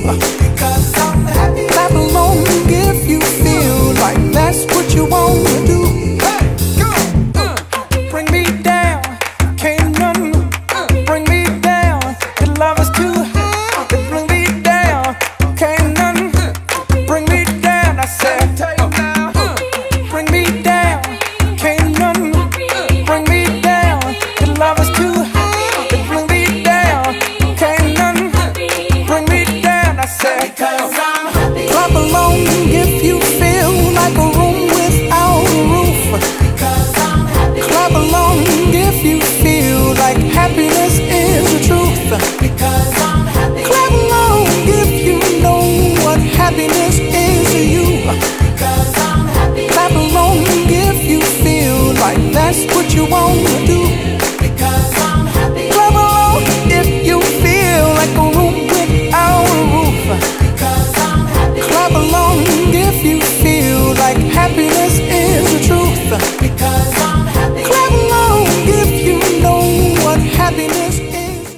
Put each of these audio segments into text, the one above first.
Because I'm happy. Clap along if you feel like that's what you want to do. Bring me down, can't none bring me down. Your love is too high, bring me down, can't none bring me down. I said, bring me down, can't none bring me down. Your love is too high, bring me down, can't none bring me down. I said, because I'm happy. Clap along if you feel like a room without a roof. Because I'm happy. Clap along if you feel like happiness is the truth. Because I'm happy. Clap along if you know what happiness is to you. Because I'm happy. Clap along if you feel like that's what you want to do. Because I'm happy. Clap along if you feel like a room without a roof. Because I'm happy. Clap along if you feel like happiness is the truth. Because I'm happy. Clap along if you know what happiness is.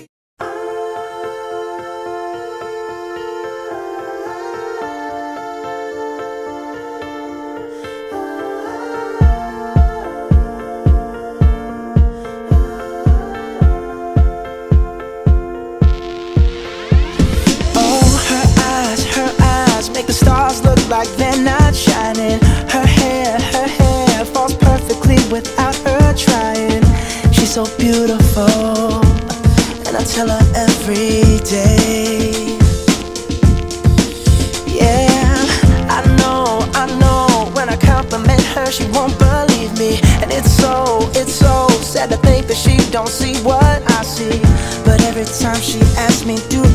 Oh, her eyes make the stars look like they're not shining. Her hair falls perfectly without her trying. She's so beautiful, and I tell her every day. Yeah, I know, when I compliment her, she won't believe me. And it's so sad to think that she don't see what I see. But every time she asks me, do